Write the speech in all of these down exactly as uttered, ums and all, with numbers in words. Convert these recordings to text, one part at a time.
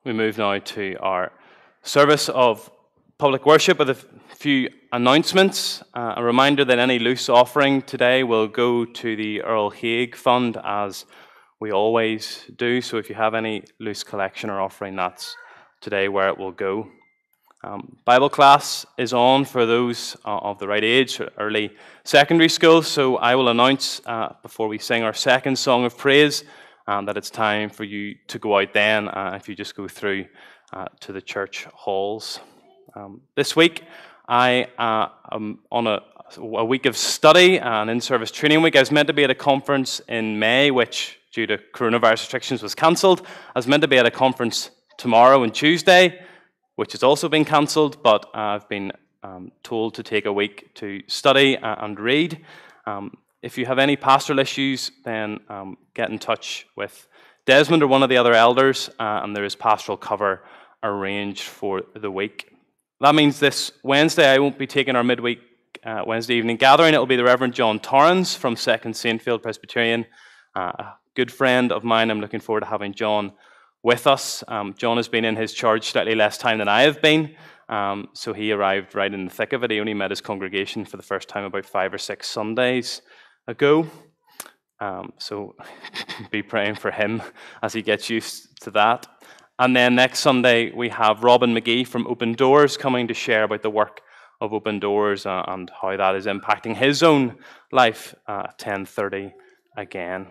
We move now to our service of public worship with a few announcements. Uh, a reminder that any loose offering today will go to the Earl Haig Fund, as we always do. So if you have any loose collection or offering, that's today where it will go. Um, Bible class is on for those uh, of the right age, early secondary school. So I will announce uh, before we sing our second song of praise um, that it's time for you to go out then uh, if you just go through uh, to the church halls. Um, this week I uh, am on a, a week of study, an in-service training week. I was meant to be at a conference in May, which due to coronavirus restrictions was cancelled. I was meant to be at a conference tomorrow and Tuesday, which has also been cancelled, but uh, I've been um, told to take a week to study uh, and read. Um, if you have any pastoral issues, then um, get in touch with Desmond or one of the other elders, uh, and there is pastoral cover arranged for the week. That means this Wednesday I won't be taking our midweek uh, Wednesday evening gathering. It will be the Reverend John Torrance from Second Saintfield Presbyterian, uh, a good friend of mine. I'm looking forward to having John with us. Um, John has been in his charge slightly less time than I have been, um, so he arrived right in the thick of it. He only met his congregation for the first time about five or six Sundays ago, um, so be praying for him as he gets used to that. And then next Sunday we have Robin McGee from Open Doors coming to share about the work of Open Doors uh, and how that is impacting his own life uh, at ten thirty again.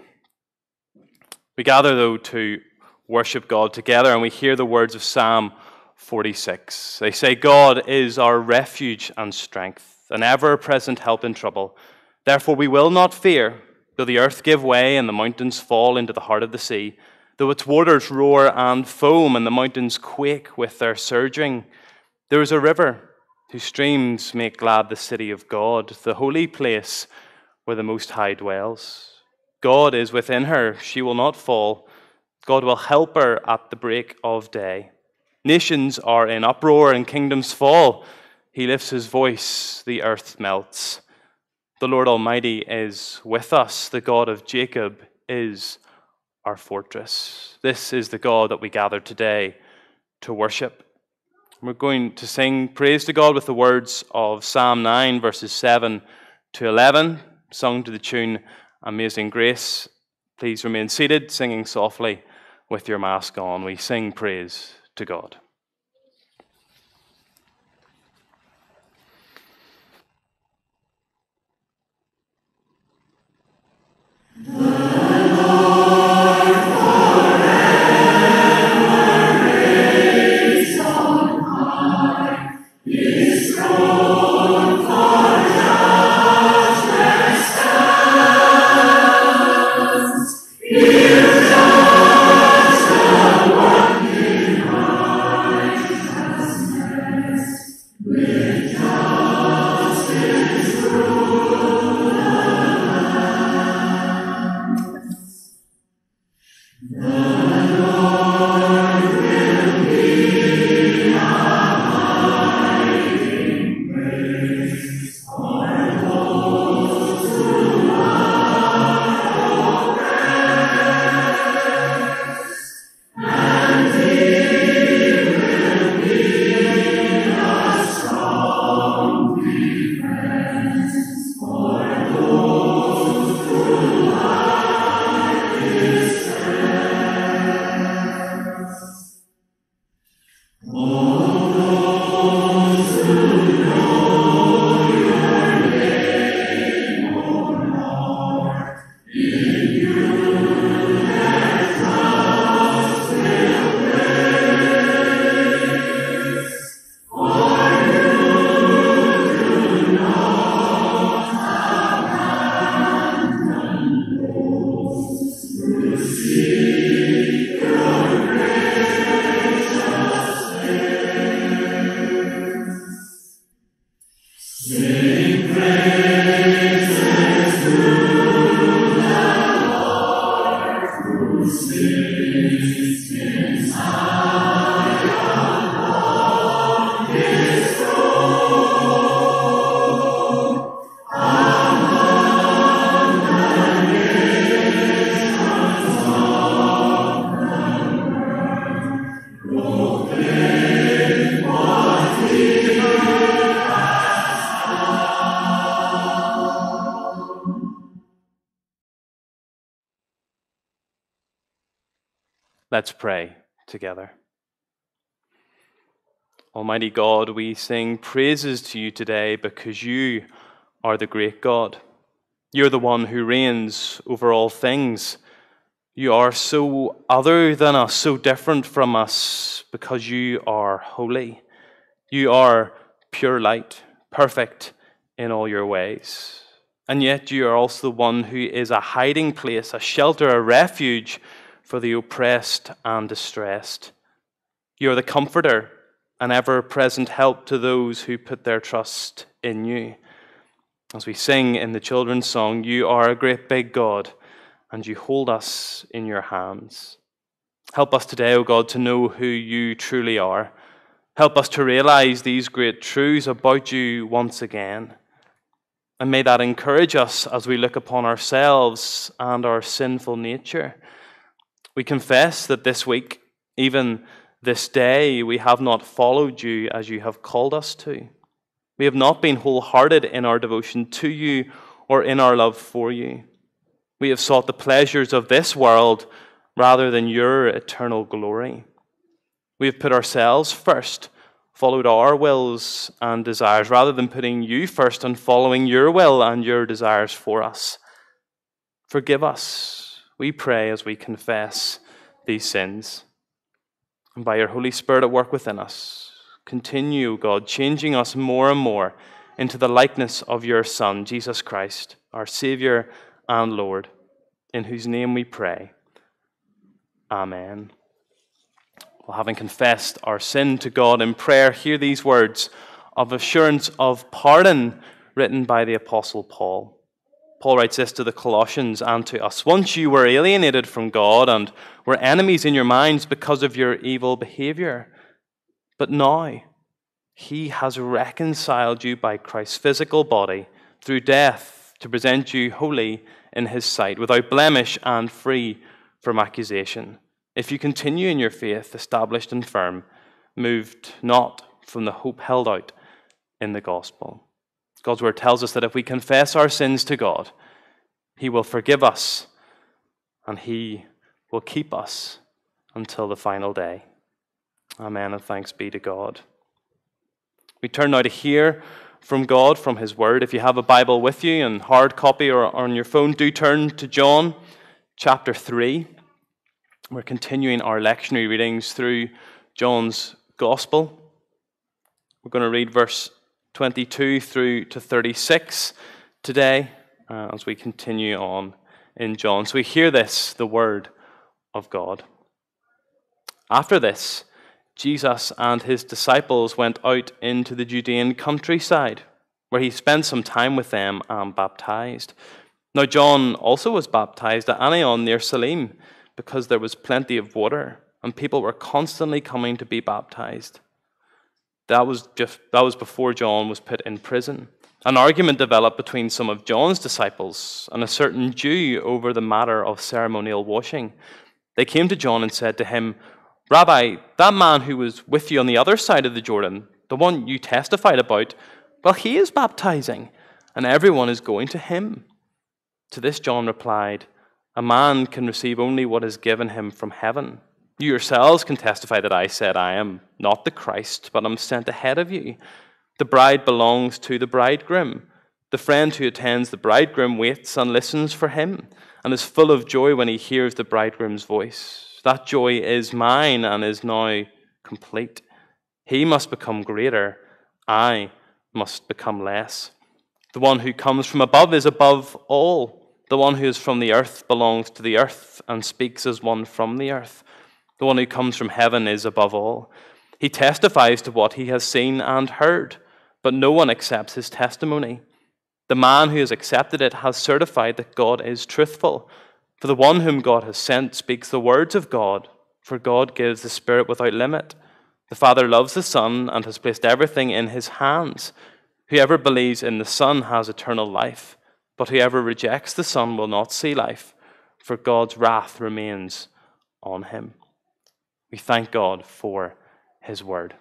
We gather though to worship God together, and we hear the words of Psalm forty-six. They say, God is our refuge and strength, an ever-present help in trouble. Therefore we will not fear, though the earth give way and the mountains fall into the heart of the sea, though its waters roar and foam and the mountains quake with their surging. There is a river whose streams make glad the city of God, the holy place where the Most High dwells. God is within her, she will not fall. God will help her at the break of day. Nations are in uproar and kingdoms fall. He lifts his voice, the earth melts. The Lord Almighty is with us. The God of Jacob is our fortress. This is the God that we gather today to worship. We're going to sing praise to God with the words of Psalm nine, verses seven to eleven, sung to the tune Amazing Grace. Please remain seated, singing softly with your mask on. We sing praise to God. Strong Let's pray together. Almighty God, we sing praises to you today because you are the great God. You're the one who reigns over all things. You are so other than us, so different from us, because you are holy. You are pure light, perfect in all your ways. And yet you are also the one who is a hiding place, a shelter, a refuge for the oppressed and distressed. You are the comforter, an ever-present help to those who put their trust in you. As we sing in the children's song, you are a great big God, and you hold us in your hands. Help us today, O God, to know who you truly are. Help us to realize these great truths about you once again. And may that encourage us as we look upon ourselves and our sinful nature. We confess that this week, even this day, we have not followed you as you have called us to. We have not been wholehearted in our devotion to you or in our love for you. We have sought the pleasures of this world rather than your eternal glory. We have put ourselves first, followed our wills and desires, rather than putting you first and following your will and your desires for us. Forgive us, we pray, as we confess these sins. And by your Holy Spirit at work within us, continue, God, changing us more and more into the likeness of your Son, Jesus Christ, our Saviour and Lord, in whose name we pray. Amen. Well, having confessed our sin to God in prayer, hear these words of assurance of pardon written by the Apostle Paul. Paul writes this to the Colossians and to us. Once you were alienated from God and were enemies in your minds because of your evil behavior. But now he has reconciled you by Christ's physical body through death to present you holy in his sight, without blemish and free from accusation. If you continue in your faith, established and firm, moved not from the hope held out in the gospel. God's word tells us that if we confess our sins to God, he will forgive us and he will keep us until the final day. Amen, and thanks be to God. We turn now to hear from God, from his word. If you have a Bible with you in hard copy or on your phone, do turn to John chapter three. We're continuing our lectionary readings through John's Gospel. We're going to read verse twenty-two through to thirty-six today uh, as we continue on in John. So we hear this, the word of God. After this, Jesus and his disciples went out into the Judean countryside, where he spent some time with them and baptized. Now John also was baptized at Aenon near Salim, because there was plenty of water, and people were constantly coming to be baptized. That was just that was before John was put in prison. An argument developed between some of John's disciples and a certain Jew over the matter of ceremonial washing. They came to John and said to him, "Rabbi, that man who was with you on the other side of the Jordan, the one you testified about, well, he is baptizing, and everyone is going to him." To this John replied, "A man can receive only what is given him from heaven. You yourselves can testify that I said I am not the Christ, but am sent ahead of you. The bride belongs to the bridegroom. The friend who attends the bridegroom waits and listens for him, and is full of joy when he hears the bridegroom's voice. That joy is mine and is now complete. He must become greater, I must become less. The one who comes from above is above all. The one who is from the earth belongs to the earth and speaks as one from the earth. The one who comes from heaven is above all. He testifies to what he has seen and heard, but no one accepts his testimony. The man who has accepted it has certified that God is truthful. For the one whom God has sent speaks the words of God, for God gives the Spirit without limit. The Father loves the Son and has placed everything in his hands. Whoever believes in the Son has eternal life, but whoever rejects the Son will not see life, for God's wrath remains on him." We thank God for his word.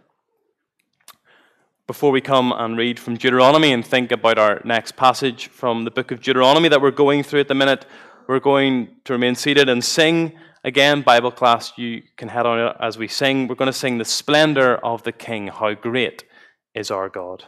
Before we come and read from Deuteronomy and think about our next passage from the book of Deuteronomy that we're going through at the minute, we're going to remain seated and sing Again, Bible class, you can head on as we sing. We're going to sing the splendor of the King. How great is our God.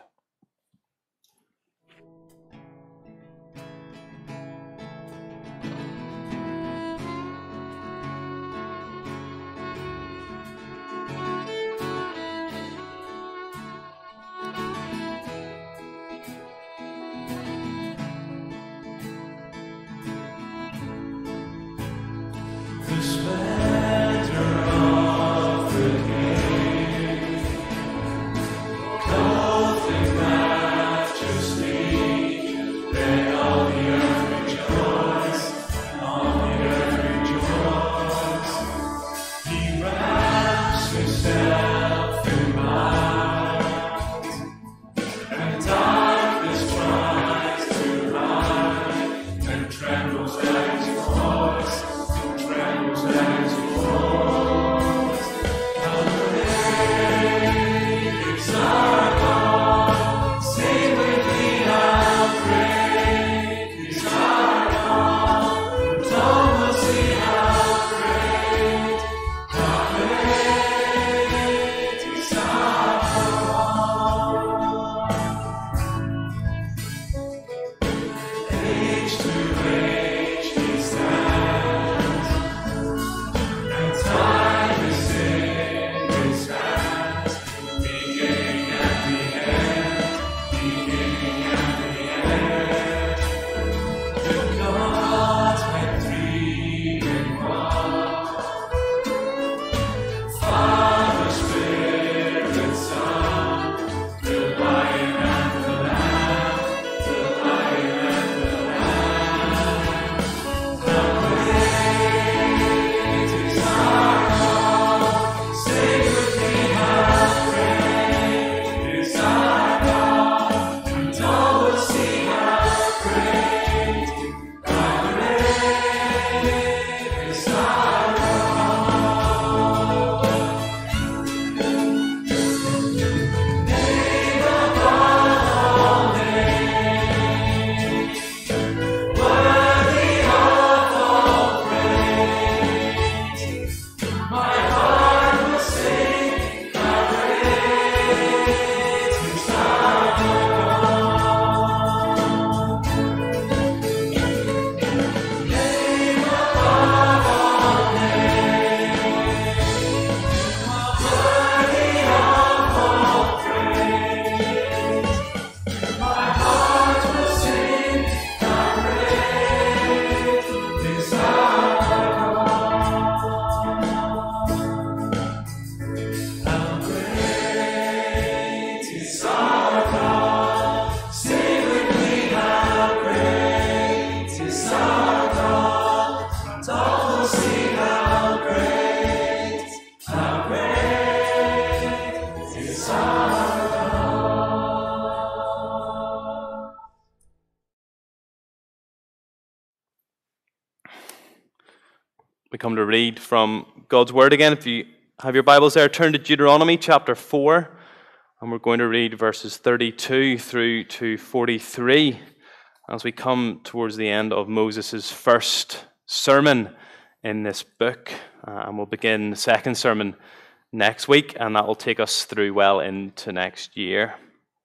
We come to read from God's Word again. If you have your Bibles there, turn to Deuteronomy chapter four, and we're going to read verses thirty-two through to forty-three as we come towards the end of Moses' first sermon in this book. Uh, and we'll begin the second sermon next week, and that will take us through well into next year.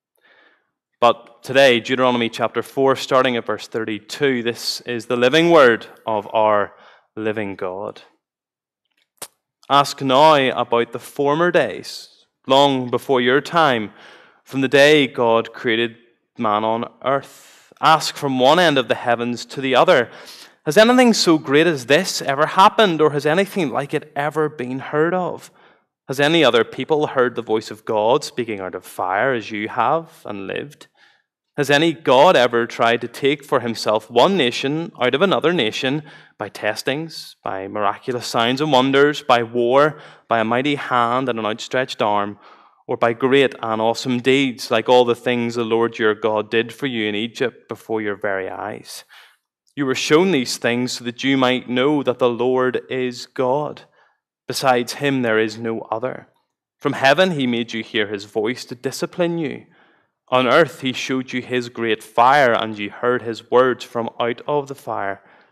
But today, Deuteronomy chapter four, starting at verse thirty-two, this is the living word of our living God. Ask now about the former days, long before your time, from the day God created man on earth. Ask from one end of the heavens to the other. Has anything so great as this ever happened, or has anything like it ever been heard of? Has any other people heard the voice of God speaking out of fire as you have and lived? Has any God ever tried to take for himself one nation out of another nation by testings, by miraculous signs and wonders, by war, by a mighty hand and an outstretched arm, or by great and awesome deeds, like all the things the Lord your God did for you in Egypt before your very eyes? You were shown these things so that you might know that the Lord is God. Besides him there is no other. From heaven he made you hear his voice to discipline you. On earth he showed you his great fire, and you heard his words from out of the fire.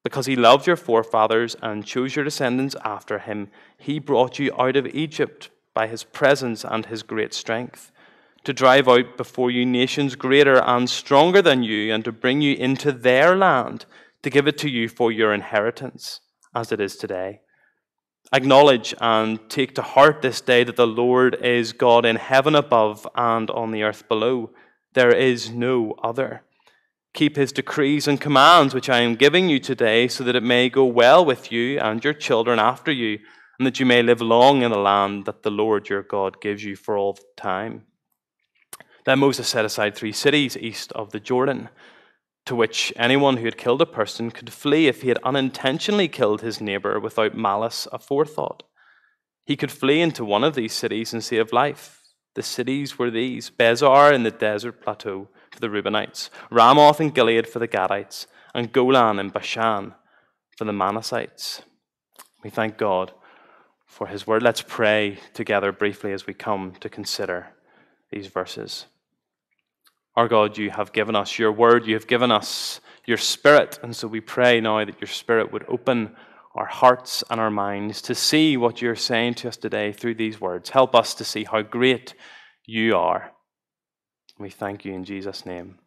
Because he loved your forefathers and chose your descendants after him, he brought you out of Egypt by his presence and his great strength, to drive out before you nations greater and stronger than you, and to bring you into their land, to give it to you for your inheritance, as it is today. Acknowledge and take to heart this day that the Lord is God in heaven above and on the earth below. There is no other. Keep his decrees and commands, which I am giving you today, so that it may go well with you and your children after you, and that you may live long in the land that the Lord your God gives you for all time. Then Moses set aside three cities east of the Jordan, to which anyone who had killed a person could flee if he had unintentionally killed his neighbor without malice aforethought. He could flee into one of these cities and save life. The cities were these: Bezar in the desert plateau for the Reubenites, Ramoth in Gilead for the Gadites, and Golan in Bashan for the Manassites. We thank God for his word. Let's pray together briefly as we come to consider these verses. Our God, you have given us your word, you have given us your Spirit, and so we pray now that your Spirit would open our hearts and our minds to see what you're saying to us today through these words. Help us to see how great you are. We thank you in Jesus' name.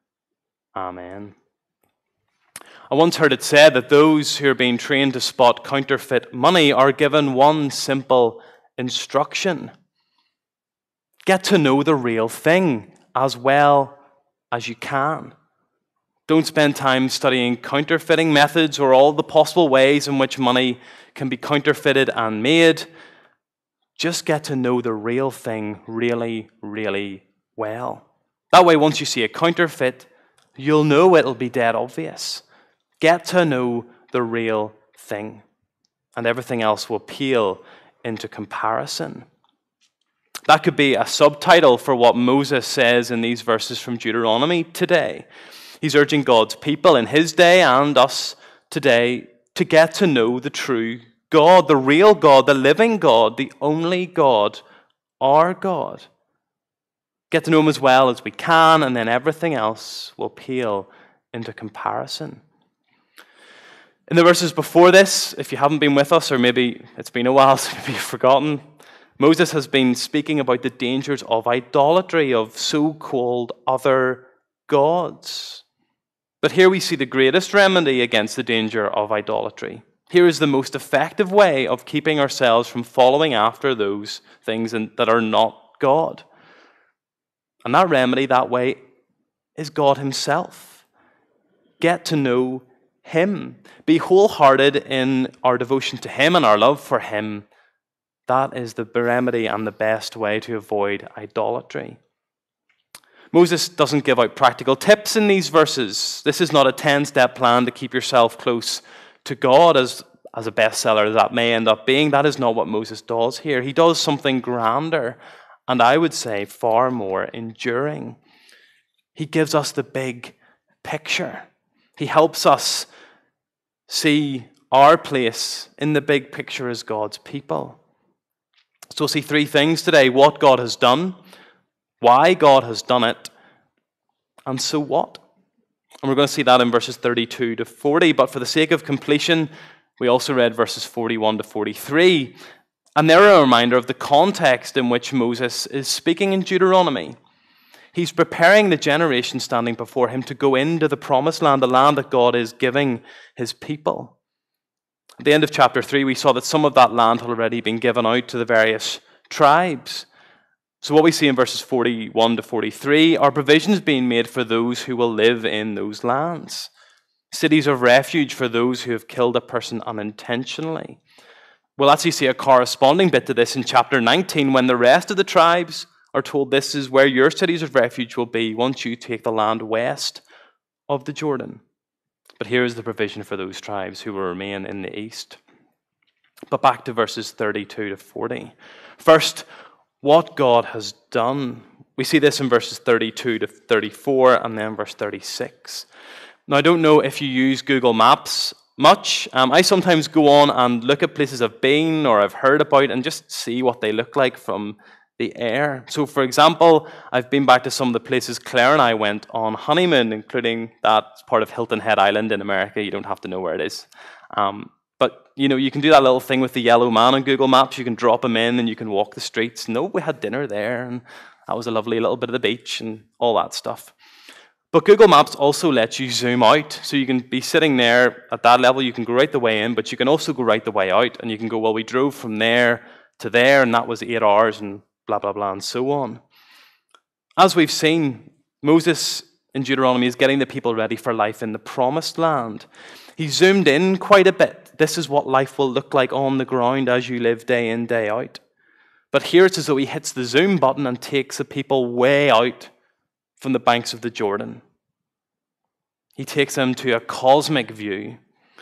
Amen. I once heard it said that those who are being trained to spot counterfeit money are given one simple instruction: get to know the real thing as well as you can. Don't spend time studying counterfeiting methods or all the possible ways in which money can be counterfeited and made. Just get to know the real thing really, really well. That way, once you see a counterfeit, you'll know it'll be dead obvious. Get to know the real thing, and everything else will pale into comparison. That could be a subtitle for what Moses says in these verses from Deuteronomy today. He's urging God's people in his day and us today to get to know the true God, the real God, the living God, the only God, our God. Get to know him as well as we can, and then everything else will pale into comparison. In the verses before this, if you haven't been with us, or maybe it's been a while, so maybe you've forgotten, Moses has been speaking about the dangers of idolatry, of so-called other gods. But here we see the greatest remedy against the danger of idolatry. Here is the most effective way of keeping ourselves from following after those things that are not God. And that remedy, that way, is God himself. Get to know him. Be wholehearted in our devotion to him and our love for him. That is the remedy and the best way to avoid idolatry. Moses doesn't give out practical tips in these verses. This is not a ten-step plan to keep yourself close to God, as, as a bestseller that may end up being. That is not what Moses does here. He does something grander, and I would say far more enduring. He gives us the big picture. He helps us see our place in the big picture as God's people. So we'll see three things today: what God has done, why God has done it, and so what. And we're going to see that in verses thirty-two to forty, but for the sake of completion, we also read verses forty-one to forty-three, and they're a reminder of the context in which Moses is speaking in Deuteronomy. He's preparing the generation standing before him to go into the promised land, the land that God is giving his people. At the end of chapter three, we saw that some of that land had already been given out to the various tribes. So what we see in verses forty-one to forty-three are provisions being made for those who will live in those lands. Cities of refuge for those who have killed a person unintentionally. We'll actually see a corresponding bit to this in chapter nineteen, when the rest of the tribes are told this is where your cities of refuge will be once you take the land west of the Jordan. But here is the provision for those tribes who will remain in the east. But back to verses thirty-two to forty. First, what God has done. We see this in verses thirty-two to thirty-four and then verse thirty-six. Now, I don't know if you use Google Maps much. Um, I sometimes go on and look at places I've been or I've heard about and just see what they look like from the air. So, for example, I've been back to some of the places Claire and I went on honeymoon, including that part of Hilton Head Island in America. You don't have to know where it is. Um, but, you know, you can do that little thing with the yellow man on Google Maps. You can drop him in and you can walk the streets. No, we had dinner there, and that was a lovely little bit of the beach and all that stuff. But Google Maps also lets you zoom out. So you can be sitting there at that level. You can go right the way in, but you can also go right the way out. And you can go, well, we drove from there to there, and that was eight hours, and blah, blah, blah, and so on. As we've seen, Moses in Deuteronomy is getting the people ready for life in the promised land. He zoomed in quite a bit. This is what life will look like on the ground as you live day in, day out. But here it's as though he hits the zoom button and takes the people way out from the banks of the Jordan. He takes them to a cosmic view.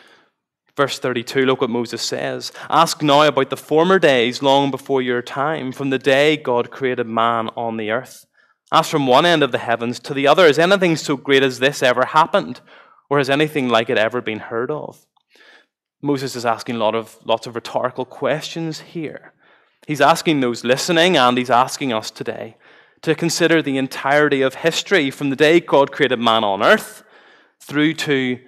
Verse thirty-two, look what Moses says. Ask now about the former days long before your time, from the day God created man on the earth. Ask from one end of the heavens to the other, has anything so great as this ever happened? Or has anything like it ever been heard of? Moses is asking a lot of, lots of rhetorical questions here. He's asking those listening, and he's asking us today to consider the entirety of history from the day God created man on earth through to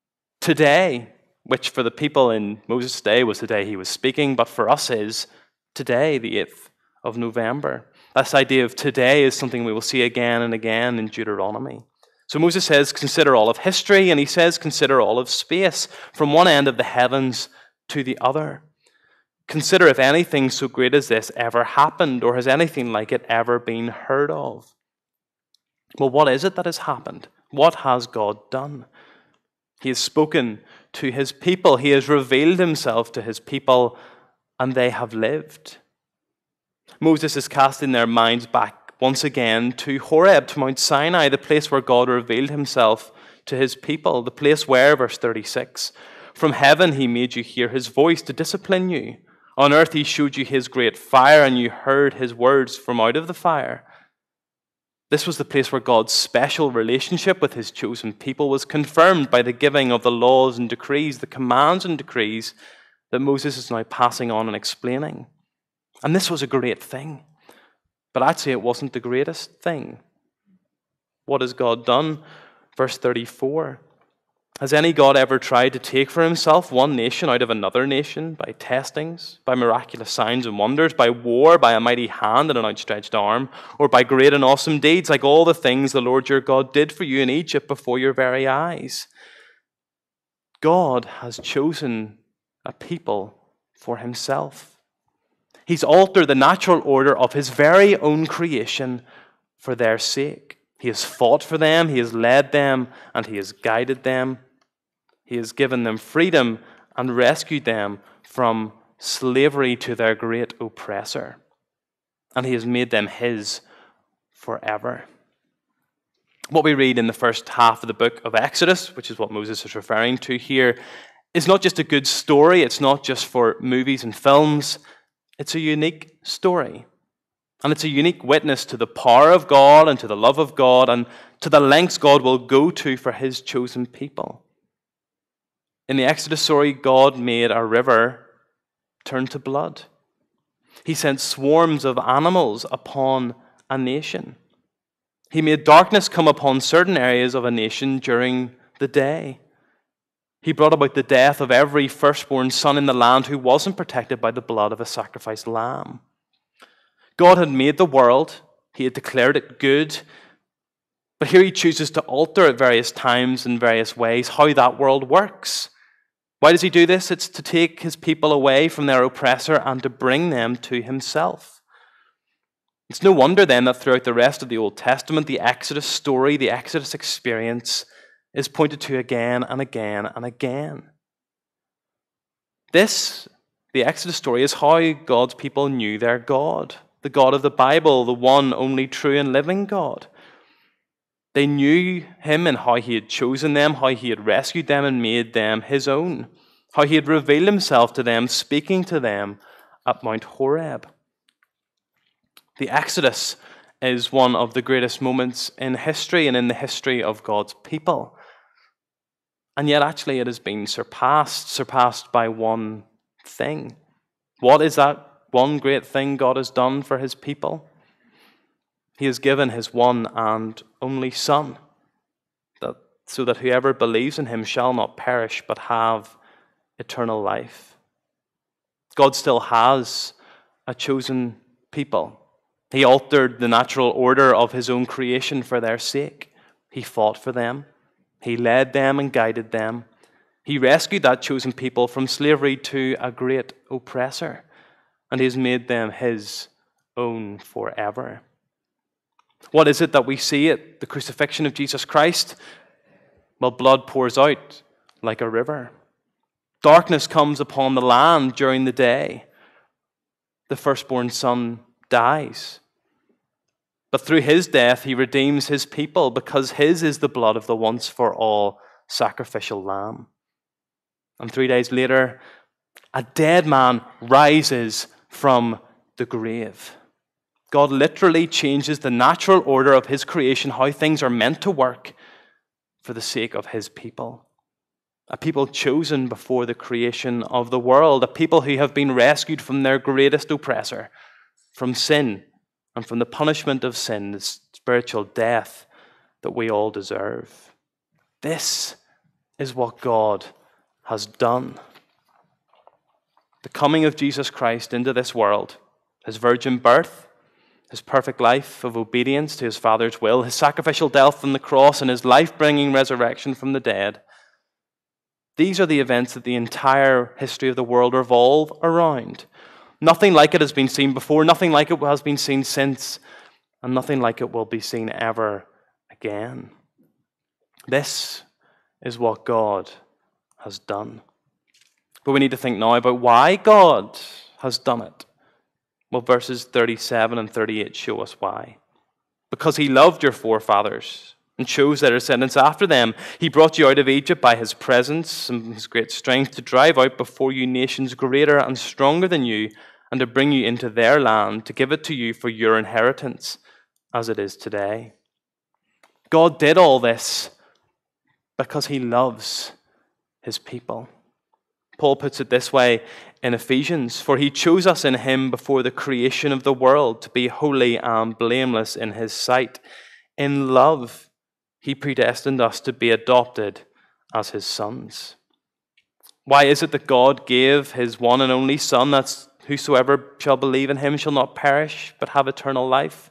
today, which for the people in Moses' day was the day he was speaking, but for us is today, the eighth of November. This idea of today is something we will see again and again in Deuteronomy. So Moses says, consider all of history, and he says, consider all of space, from one end of the heavens to the other. Consider if anything so great as this ever happened, or has anything like it ever been heard of. Well, what is it that has happened? What has God done? He has spoken to his people. He has revealed himself to his people, and they have lived. Moses is casting their minds back once again to Horeb, to Mount Sinai, the place where God revealed himself to his people, the place where, verse thirty-six, from heaven he made you hear his voice to discipline you. On earth he showed you his great fire, and you heard his words from out of the fire. This was the place where God's special relationship with his chosen people was confirmed by the giving of the laws and decrees, the commands and decrees that Moses is now passing on and explaining. And this was a great thing. But actually it wasn't the greatest thing. What has God done? Verse thirty-four. Has any God ever tried to take for himself one nation out of another nation by testings, by miraculous signs and wonders, by war, by a mighty hand and an outstretched arm, or by great and awesome deeds like all the things the Lord your God did for you in Egypt before your very eyes? God has chosen a people for himself. He's altered the natural order of his very own creation for their sake. He has fought for them, he has led them, and he has guided them. He has given them freedom and rescued them from slavery to their great oppressor. And he has made them his forever. What we read in the first half of the book of Exodus, which is what Moses is referring to here, is not just a good story. It's not just for movies and films. It's a unique story. And it's a unique witness to the power of God and to the love of God and to the lengths God will go to for his chosen people. In the Exodus story, God made a river turn to blood. He sent swarms of animals upon a nation. He made darkness come upon certain areas of a nation during the day. He brought about the death of every firstborn son in the land who wasn't protected by the blood of a sacrificed lamb. God had made the world. He had declared it good. But here he chooses to alter at various times in various ways how that world works. Why does he do this? It's to take his people away from their oppressor and to bring them to himself. It's no wonder then that throughout the rest of the Old Testament, the Exodus story, the Exodus experience is pointed to again and again and again. This, the Exodus story, is how God's people knew their God, the God of the Bible, the one only true and living God. They knew him and how he had chosen them, how he had rescued them and made them his own, how he had revealed himself to them, speaking to them at Mount Horeb. The Exodus is one of the greatest moments in history and in the history of God's people. And yet actually it has been surpassed, surpassed by one thing. What is that one great thing God has done for his people? He has given his one and only Son, that, so that whoever believes in him shall not perish but have eternal life. God still has a chosen people. He altered the natural order of his own creation for their sake. He fought for them. He led them and guided them. He rescued that chosen people from slavery to a great oppressor, and he has made them his own forever. What is it that we see at the crucifixion of Jesus Christ? Well, blood pours out like a river. Darkness comes upon the land during the day. The firstborn son dies. But through his death, he redeems his people, because his is the blood of the once for all sacrificial lamb. And three days later, a dead man rises from the grave. God literally changes the natural order of his creation, how things are meant to work, for the sake of his people. A people chosen before the creation of the world, a people who have been rescued from their greatest oppressor, from sin, and from the punishment of sin, the spiritual death that we all deserve. This is what God has done. The coming of Jesus Christ into this world, his virgin birth, his perfect life of obedience to his Father's will, his sacrificial death on the cross, and his life-bringing resurrection from the dead. These are the events that the entire history of the world revolve around. Nothing like it has been seen before, nothing like it has been seen since, and nothing like it will be seen ever again. This is what God has done. But we need to think now about why God has done it. Well, verses thirty-seven and thirty-eight show us why. Because he loved your forefathers and chose their descendants after them. He brought you out of Egypt by his presence and his great strength to drive out before you nations greater and stronger than you, and to bring you into their land, to give it to you for your inheritance, as it is today. God did all this because he loves his people. Paul puts it this way in Ephesians, for he chose us in him before the creation of the world to be holy and blameless in his sight. In love, he predestined us to be adopted as his sons. Why is it that God gave his one and only Son, that whosoever shall believe in him shall not perish but have eternal life?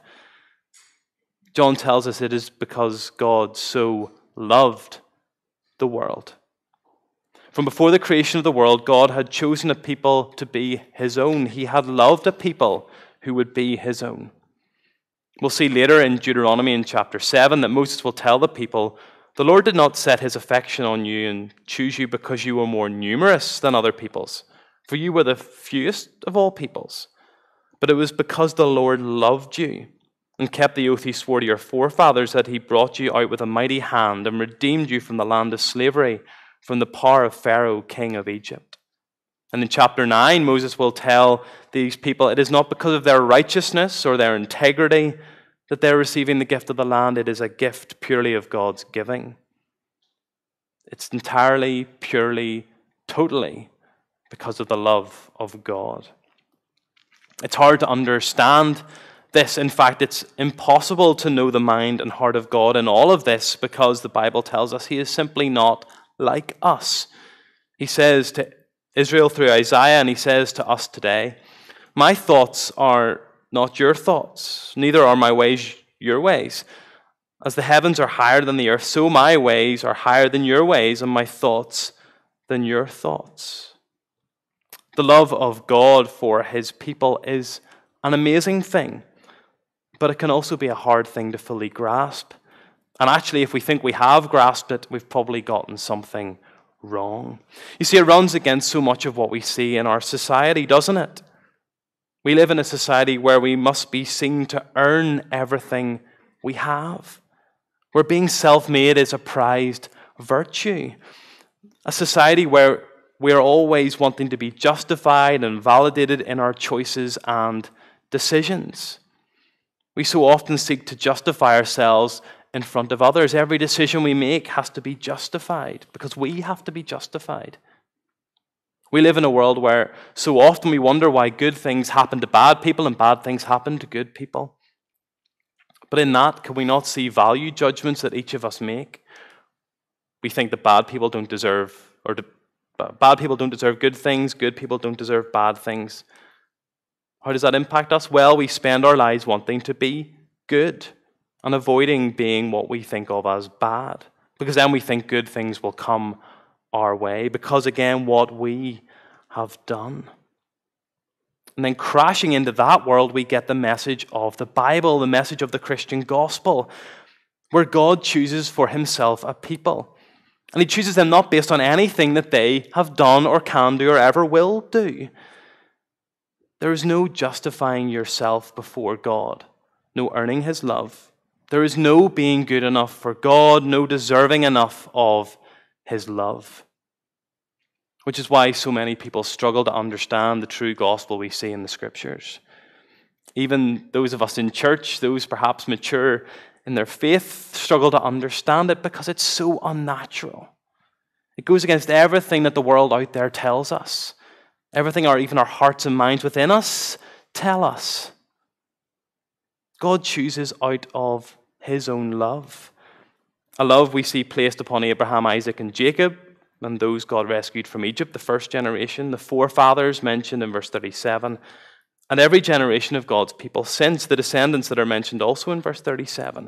John tells us it is because God so loved the world. From before the creation of the world, God had chosen a people to be his own. He had loved a people who would be his own. We'll see later in Deuteronomy in chapter seven that Moses will tell the people, the Lord did not set his affection on you and choose you because you were more numerous than other peoples, for you were the fewest of all peoples. But it was because the Lord loved you and kept the oath he swore to your forefathers, that he brought you out with a mighty hand and redeemed you from the land of slavery, from the power of Pharaoh, king of Egypt. And in chapter nine, Moses will tell these people, it is not because of their righteousness or their integrity that they're receiving the gift of the land. It is a gift purely of God's giving. It's entirely, purely, totally because of the love of God. It's hard to understand this. In fact, it's impossible to know the mind and heart of God in all of this, because the Bible tells us he is simply not like us. He says to Israel through Isaiah, and he says to us today, my thoughts are not your thoughts, neither are my ways your ways. As the heavens are higher than the earth, so my ways are higher than your ways, and my thoughts than your thoughts. The love of God for his people is an amazing thing, but it can also be a hard thing to fully grasp. And actually, if we think we have grasped it, we've probably gotten something wrong. You see, it runs against so much of what we see in our society, doesn't it? We live in a society where we must be seen to earn everything we have, where being self-made is a prized virtue. A society where we are always wanting to be justified and validated in our choices and decisions. We so often seek to justify ourselves in front of others. Every decision we make has to be justified because we have to be justified. We live in a world where so often we wonder why good things happen to bad people and bad things happen to good people. But in that, can we not see value judgments that each of us make? We think that bad people don't deserve, or bad people don't deserve good things, good people don't deserve bad things. How does that impact us? Well, we spend our lives wanting to be good and avoiding being what we think of as bad, because then we think good things will come our way, because again, what we have done. And then crashing into that world, we get the message of the Bible, the message of the Christian gospel, where God chooses for himself a people. And he chooses them not based on anything that they have done or can do or ever will do. There is no justifying yourself before God, no earning his love. There is no being good enough for God, no deserving enough of his love. Which is why so many people struggle to understand the true gospel we see in the scriptures. Even those of us in church, those perhaps mature in their faith, struggle to understand it because it's so unnatural. It goes against everything that the world out there tells us. Everything, or even our hearts and minds within us, tell us. God chooses out of his own love. A love we see placed upon Abraham, Isaac, and Jacob, and those God rescued from Egypt, the first generation, the forefathers mentioned in verse thirty-seven, and every generation of God's people since, the descendants that are mentioned also in verse thirty-seven.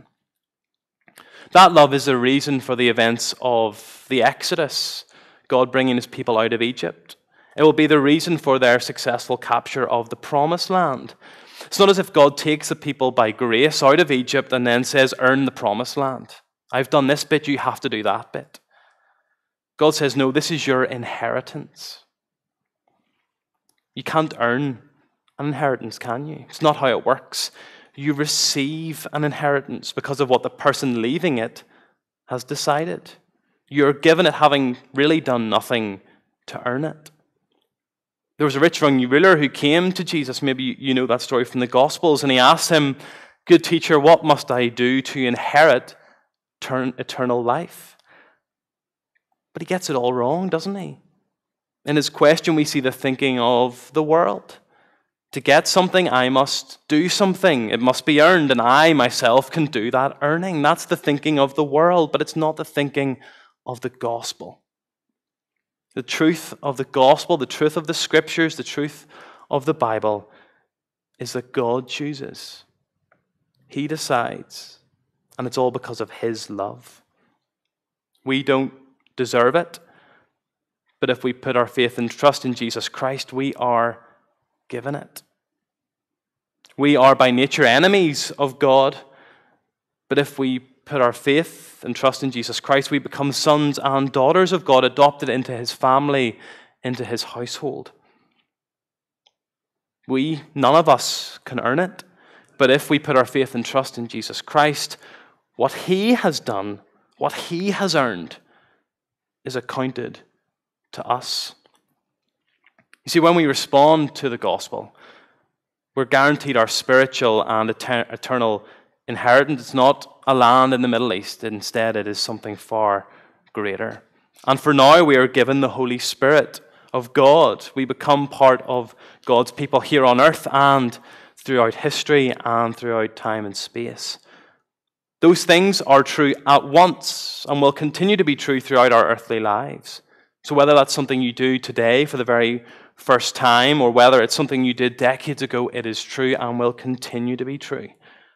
That love is the reason for the events of the Exodus, God bringing his people out of Egypt. It will be the reason for their successful capture of the Promised Land. It's not as if God takes the people by grace out of Egypt and then says, earn the Promised Land. I've done this bit, you have to do that bit. God says, no, this is your inheritance. You can't earn an inheritance, can you? It's not how it works. You receive an inheritance because of what the person leaving it has decided. You're given it having really done nothing to earn it. There was a rich young ruler who came to Jesus. Maybe you know that story from the Gospels. And he asked him, good teacher, what must I do to inherit eternal life? But he gets it all wrong, doesn't he? In his question, we see the thinking of the world. To get something, I must do something. It must be earned, and I myself can do that earning. That's the thinking of the world, but it's not the thinking of the gospel. The truth of the gospel, the truth of the scriptures, the truth of the Bible is that God chooses. He decides, and it's all because of his love. We don't deserve it, but if we put our faith and trust in Jesus Christ, we are given it. We are by nature enemies of God, but if we put our faith and trust in Jesus Christ, we become sons and daughters of God, adopted into his family, into his household. We, none of us can earn it, but if we put our faith and trust in Jesus Christ, what he has done, what he has earned, is accounted to us. You see, when we respond to the gospel, we're guaranteed our spiritual and eternal inheritance. It's not a land in the Middle East. Instead, it is something far greater. And for now, we are given the Holy Spirit of God. We become part of God's people here on earth and throughout history and throughout time and space. Those things are true at once and will continue to be true throughout our earthly lives. So whether that's something you do today for the very first time or whether it's something you did decades ago, it is true and will continue to be true.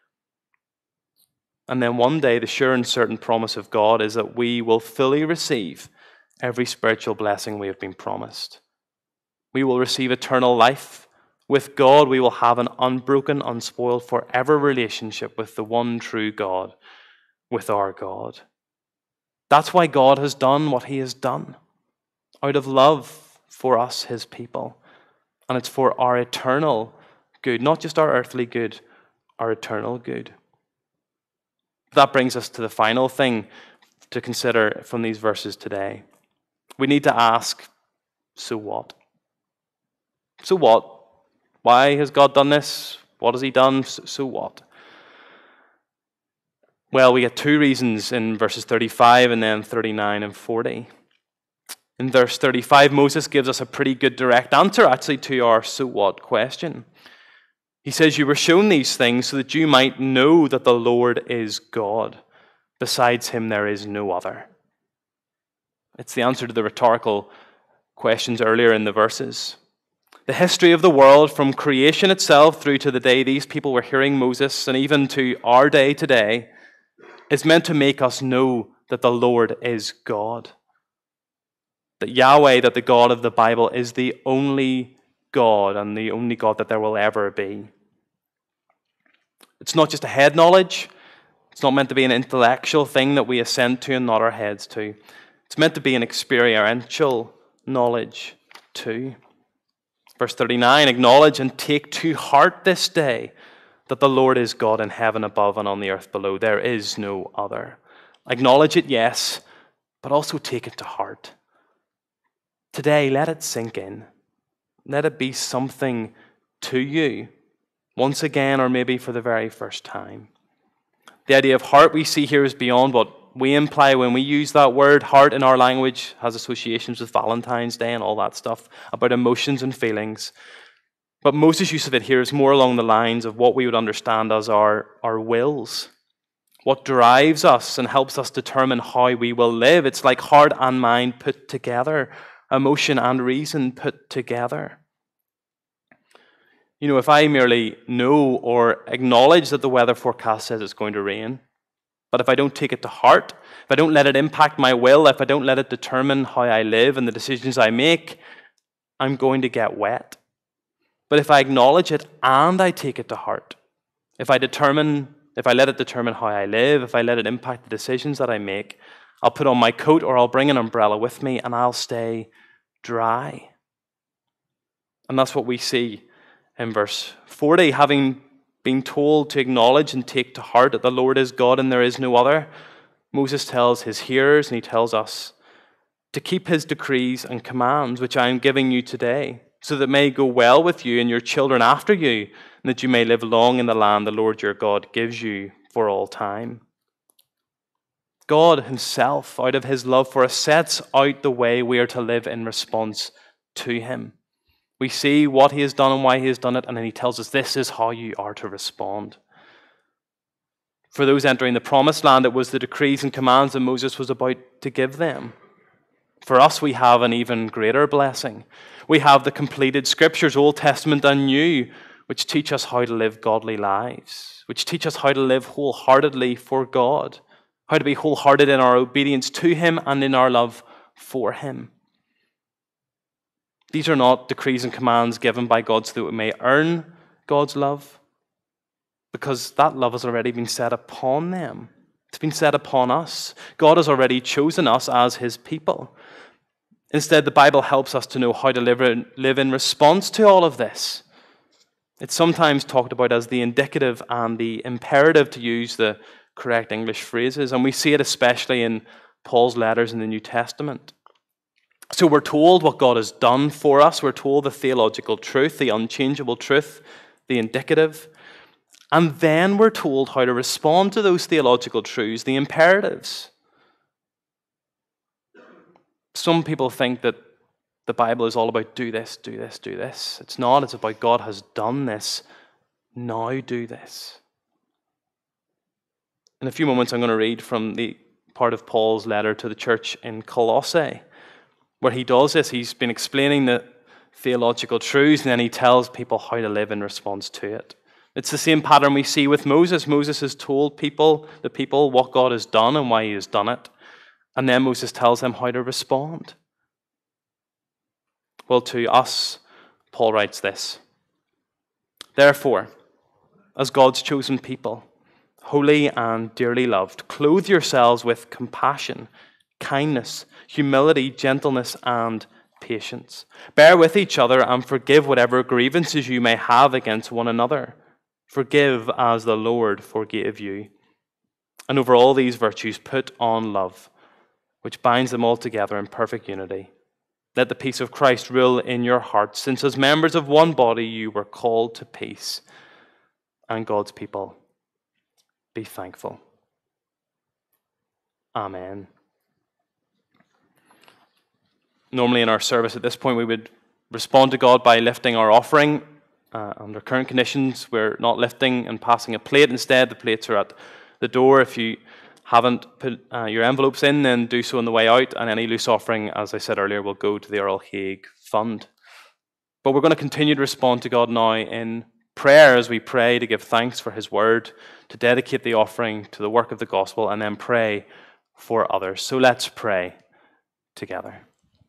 And then one day, the sure and certain promise of God is that we will fully receive every spiritual blessing we have been promised. We will receive eternal life. With God, we will have an unbroken, unspoiled, forever relationship with the one true God, with our God. That's why God has done what he has done, out of love for us, his people. And it's for our eternal good, not just our earthly good, our eternal good. That brings us to the final thing to consider from these verses today. We need to ask, so what? So what? Why has God done this? What has he done? So what? Well, we get two reasons in verses thirty-five and then thirty-nine and forty. In verse thirty-five, Moses gives us a pretty good direct answer, actually, to our so what question. He says, "You were shown these things so that you might know that the Lord is God. Besides him, there is no other." It's the answer to the rhetorical questions earlier in the verses. The history of the world, from creation itself through to the day these people were hearing Moses, and even to our day today, is meant to make us know that the Lord is God. That Yahweh, that the God of the Bible, is the only God and the only God that there will ever be. It's not just a head knowledge. It's not meant to be an intellectual thing that we assent to and nod our heads to. It's meant to be an experiential knowledge too. Verse thirty-nine, "Acknowledge and take to heart this day that the Lord is God in heaven above and on the earth below. There is no other." Acknowledge it, yes, but also take it to heart. Today, let it sink in. Let it be something to you, once again, or maybe for the very first time. The idea of heart we see here is beyond what we imply when we use that word. Heart in our language has associations with Valentine's Day and all that stuff, about emotions and feelings. But Moses' use of it here is more along the lines of what we would understand as our, our wills. What drives us and helps us determine how we will live. It's like heart and mind put together, emotion and reason put together. You know, if I merely know or acknowledge that the weather forecast says it's going to rain, but if I don't take it to heart, if I don't let it impact my will, if I don't let it determine how I live and the decisions I make, I'm going to get wet. But if I acknowledge it and I take it to heart, if I determine, if I let it determine how I live, if I let it impact the decisions that I make, I'll put on my coat or I'll bring an umbrella with me and I'll stay dry. And that's what we see in verse forty, having been told to acknowledge and take to heart that the Lord is God and there is no other. Moses tells his hearers and he tells us to keep his decrees and commands, which I am giving you today, so that it may go well with you and your children after you, and that you may live long in the land the Lord your God gives you for all time. God himself, out of his love for us, sets out the way we are to live in response to him. We see what he has done and why he has done it, and then he tells us this is how you are to respond. For those entering the promised land, it was the decrees and commands that Moses was about to give them. For us, we have an even greater blessing. We have the completed scriptures, Old Testament and New, which teach us how to live godly lives, which teach us how to live wholeheartedly for God, how to be wholehearted in our obedience to him and in our love for him. These are not decrees and commands given by God so that we may earn God's love, because that love has already been set upon them. It's been set upon us. God has already chosen us as his people. Instead, the Bible helps us to know how to live in, live in response to all of this. It's sometimes talked about as the indicative and the imperative, to use the correct English phrases, and we see it especially in Paul's letters in the New Testament. So we're told what God has done for us. We're told the theological truth, the unchangeable truth, the indicative. And then we're told how to respond to those theological truths, the imperatives. Some people think that the Bible is all about do this, do this, do this. It's not. It's about God has done this. Now do this. In a few moments, I'm going to read from the part of Paul's letter to the church in Colossae, where he does this. He's been explaining the theological truths, and then he tells people how to live in response to it. It's the same pattern we see with Moses. Moses has told people, the people, what God has done and why he has done it. And then Moses tells them how to respond. Well, to us, Paul writes this: "Therefore, as God's chosen people, holy and dearly loved, clothe yourselves with compassion, kindness, humility, gentleness, and patience. Bear with each other and forgive whatever grievances you may have against one another. Forgive as the Lord forgave you. And over all these virtues put on love, which binds them all together in perfect unity. Let the peace of Christ rule in your hearts, since as members of one body you were called to peace. And God's people, be thankful." Amen. Normally in our service at this point, we would respond to God by lifting our offering. Uh, under current conditions, we're not lifting and passing a plate. Instead, the plates are at the door. If you haven't put uh, your envelopes in, then do so on the way out. And any loose offering, as I said earlier, will go to the Earl Haig Fund. But we're going to continue to respond to God now in prayer as we pray to give thanks for his word, to dedicate the offering to the work of the gospel, and then pray for others. So let's pray together.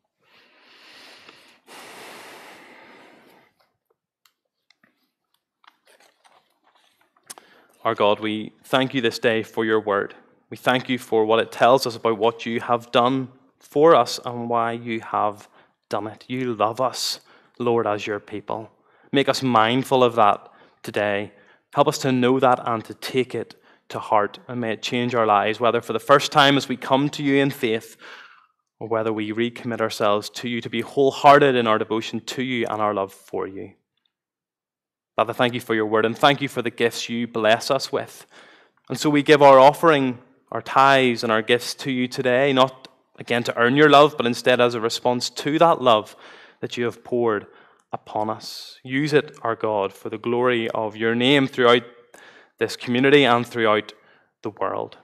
Our God, we thank you this day for your word. We thank you for what it tells us about what you have done for us and why you have done it. You love us, Lord, as your people. Make us mindful of that today. Help us to know that and to take it to heart, and may it change our lives, whether for the first time as we come to you in faith, or whether we recommit ourselves to you to be wholehearted in our devotion to you and our love for you. Father, thank you for your word, and thank you for the gifts you bless us with. And so we give our offering, our tithes, and our gifts to you today, not again to earn your love, but instead as a response to that love that you have poured upon us. Use it, our God, for the glory of your name throughout this community and throughout the world.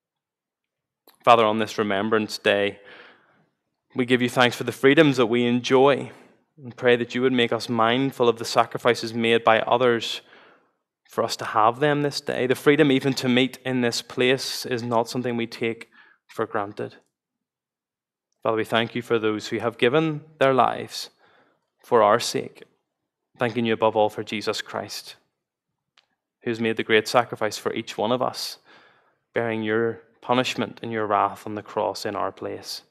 Father, on this Remembrance Day, we give you thanks for the freedoms that we enjoy, and pray that you would make us mindful of the sacrifices made by others for us to have them this day. The freedom even to meet in this place is not something we take for granted. Father, we thank you for those who have given their lives for our sake, thanking you above all for Jesus Christ, who has made the great sacrifice for each one of us, bearing your punishment and your wrath on the cross in our place.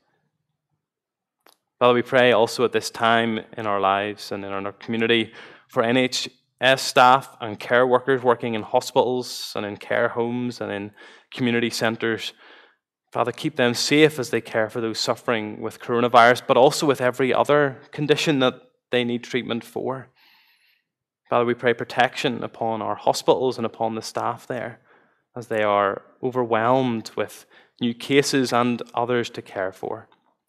Father, we pray also at this time in our lives and in our community for N H S staff and care workers working in hospitals and in care homes and in community centres. Father, keep them safe as they care for those suffering with coronavirus, but also with every other condition that they need treatment for. Father, we pray protection upon our hospitals and upon the staff there as they are overwhelmed with new cases and others to care for.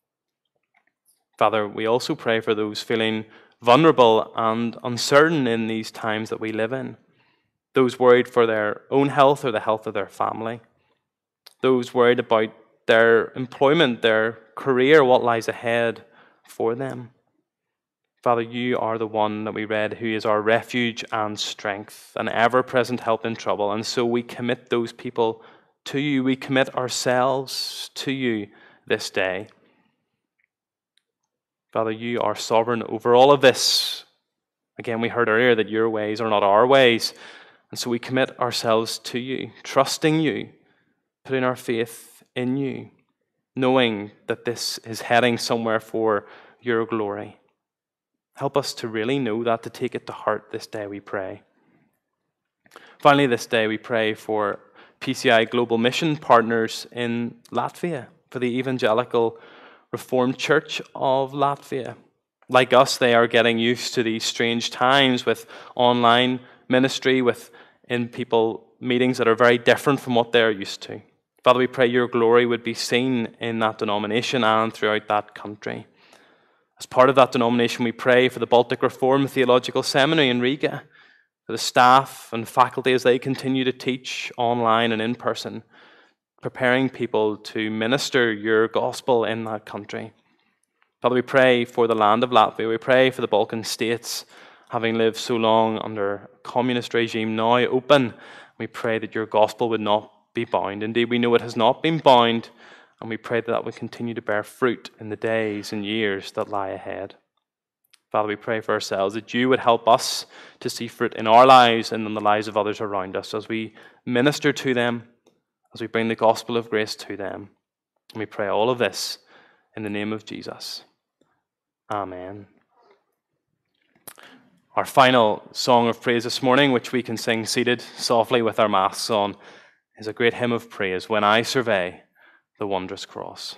Father, we also pray for those feeling vulnerable and uncertain in these times that we live in, those worried for their own health or the health of their family, those worried about their employment, their career, what lies ahead for them. Father, you are the one that we read who is our refuge and strength, an ever-present help in trouble. And so we commit those people to you. We commit ourselves to you this day. Father, you are sovereign over all of this. Again, we heard earlier that your ways are not our ways. And so we commit ourselves to you, trusting you, putting our faith in you, knowing that this is heading somewhere for your glory. Help us to really know that, to take it to heart this day, we pray. Finally, this day we pray for P C I Global Mission partners in Latvia, for the Evangelical Reformed Church of Latvia. Like us, they are getting used to these strange times with online ministry, with in people meetings that are very different from what they're used to. Father, we pray your glory would be seen in that denomination and throughout that country. As part of that denomination, we pray for the Baltic Reformed Theological Seminary in Riga, for the staff and faculty as they continue to teach online and in person, preparing people to minister your gospel in that country. Father, we pray for the land of Latvia. We pray for the Balkan states, having lived so long under a communist regime, now open. We pray that your gospel would not be bound. Indeed, we know it has not been bound, and we pray that that would continue to bear fruit in the days and years that lie ahead. Father, we pray for ourselves that you would help us to see fruit in our lives and in the lives of others around us as we minister to them, as we bring the gospel of grace to them. And we pray all of this in the name of Jesus. Amen. Our final song of praise this morning, which we can sing seated softly with our masks on, is a great hymn of praise, When I Survey the Wondrous Cross.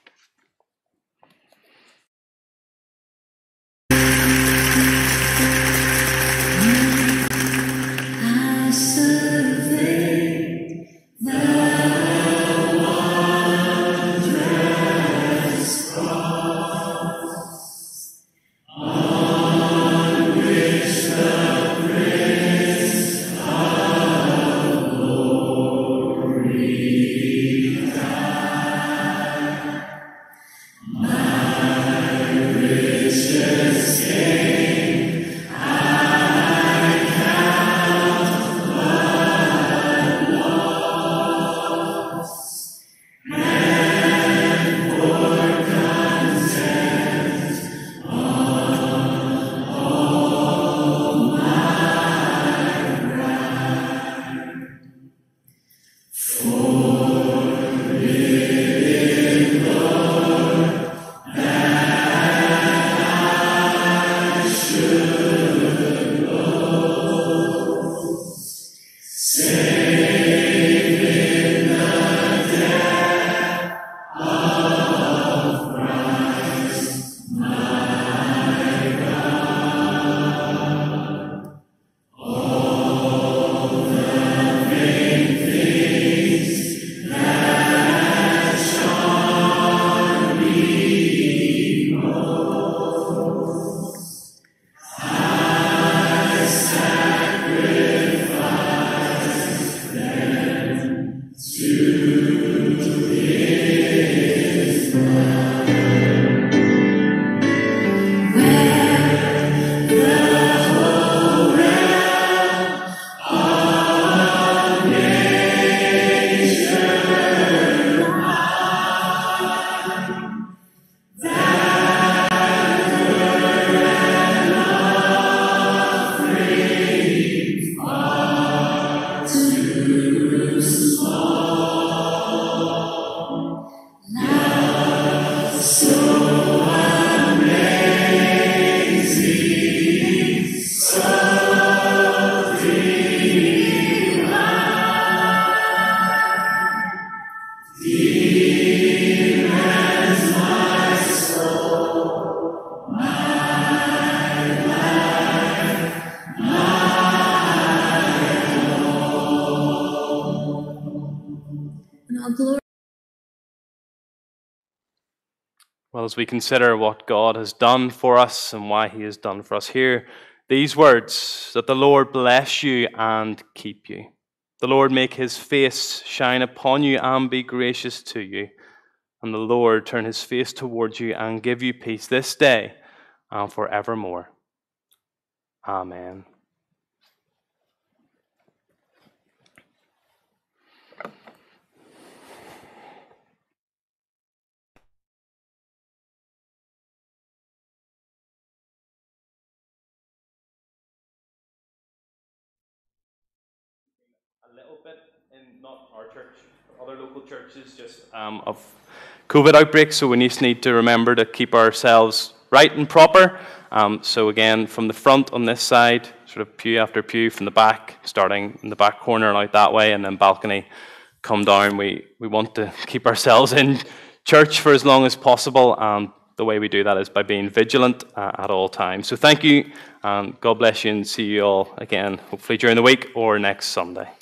I survey the wondrous cross. Well, as we consider what God has done for us and why he has done for us, hear these words: that the Lord bless you and keep you. The Lord make his face shine upon you and be gracious to you. And the Lord turn his face towards you and give you peace this day and forevermore. Amen. A little bit in not our church, other local churches, just um, of COVID outbreaks, so we just need to remember to keep ourselves right and proper. Um, so again, from the front on this side, sort of pew after pew, from the back, starting in the back corner and out that way, and then balcony, come down. We, we want to keep ourselves in church for as long as possible, and the way we do that is by being vigilant uh, at all times. So thank you, and God bless you, and see you all again, hopefully during the week or next Sunday.